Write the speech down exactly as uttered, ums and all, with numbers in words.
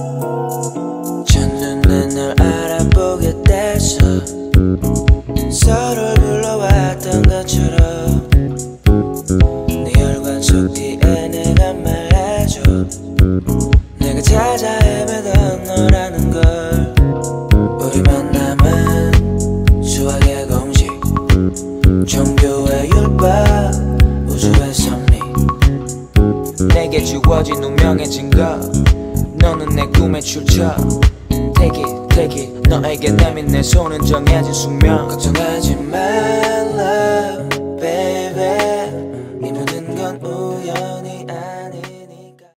첫눈에 널 알아보게 됐어. 서로를 불러왔던 것처럼 네 혈관 속 뒤에 내가 말해줘. 내가 찾아 헤매던 너라는 걸. 우리 만남은 수학의 공식, 종교의 율법, 우주의 섭리. 내게 주어진 운명의 증거. 너는 내 꿈의 출처. Take it, take it. 너에게 내민 내 손은 정해진 숙명. 걱정하지 마, love, baby.